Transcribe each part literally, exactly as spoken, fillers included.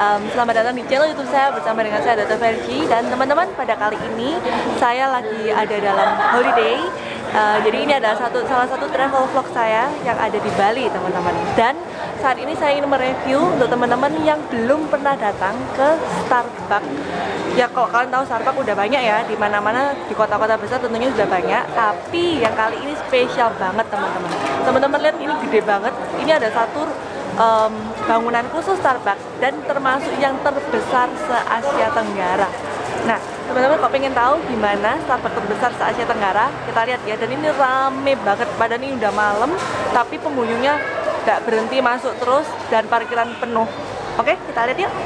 um, selamat datang di channel YouTube saya bersama dengan saya Dr. Vergi. Dan teman-teman, pada kali ini saya lagi ada dalam holiday. uh, Jadi ini adalah satu, salah satu travel vlog saya yang ada di Bali, teman-teman. Dan saat ini saya ingin mereview untuk teman-teman yang belum pernah datang ke Starbucks. Ya, kalau kalian tahu Starbucks udah banyak ya, di mana-mana di kota-kota besar tentunya sudah banyak. Tapi yang kali ini spesial banget, teman-teman. Teman-teman lihat, ini gede banget. Ini ada satu um, bangunan khusus Starbucks dan termasuk yang terbesar se-Asia Tenggara. Nah, teman-teman kalau pengen tahu gimana Starbucks terbesar se-Asia Tenggara, kita lihat ya. Dan ini rame banget, padahal ini udah malam, tapi pengunjungnya nggak berhenti masuk terus dan parkiran penuh. Oke, kita lihat yuk.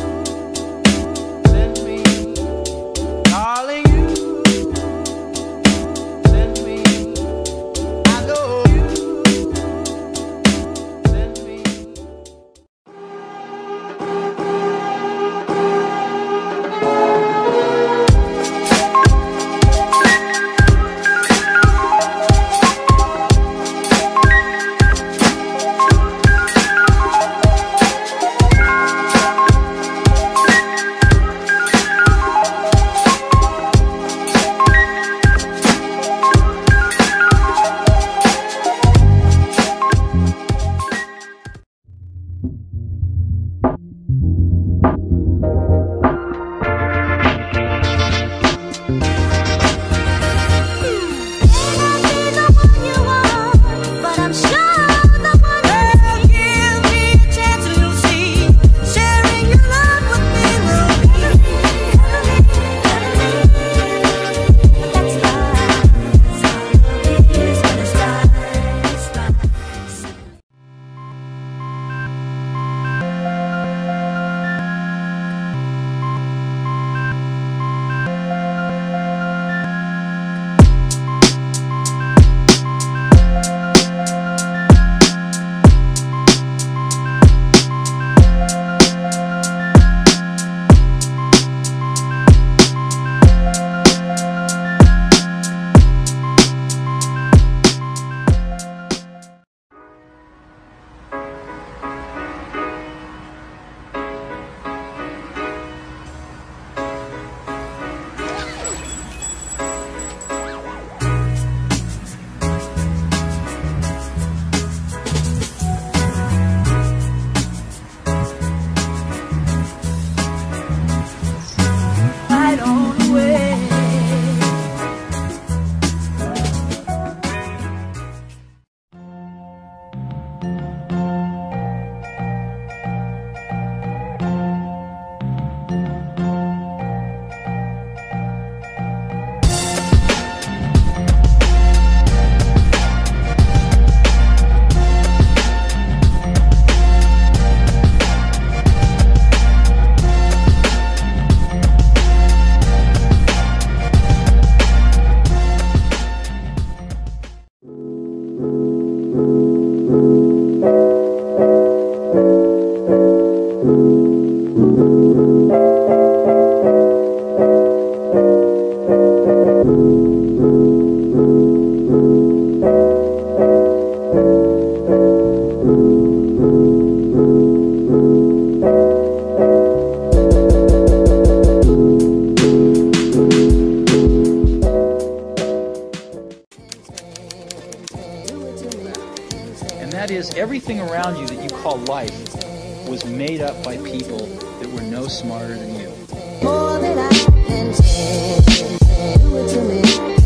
That is, everything around you that you call life was made up by people that were no smarter than you. More than I can say, do it to me,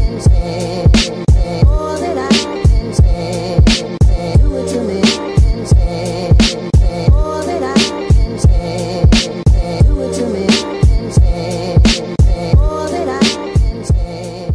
more than I can say, do it to me, more than I can say, do it to me, more than I can say.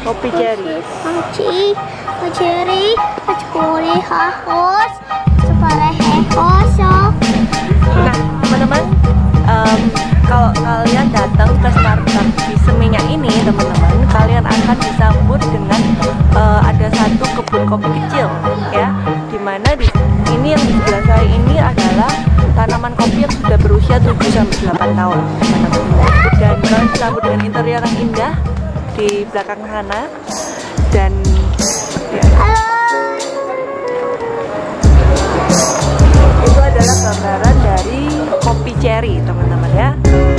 kopi cherry. Kopi, kopi cherry, kopi kuri hahos, supaya hehos. Nah, teman-teman, um, kalau kalian datang ke Starbucks di Seminyak ini, teman-teman, kalian akan disambut dengan uh, ada satu kebun kopi kecil, ya. Dimana di ini yang di sebelah saya ini adalah tanaman kopi yang sudah berusia tujuh sampai delapan tahun, teman-teman. Dan kalian disambut dengan interior yang indah di belakang sana. Dan ya, itu adalah gambaran dari kopi cherry, teman-teman, ya.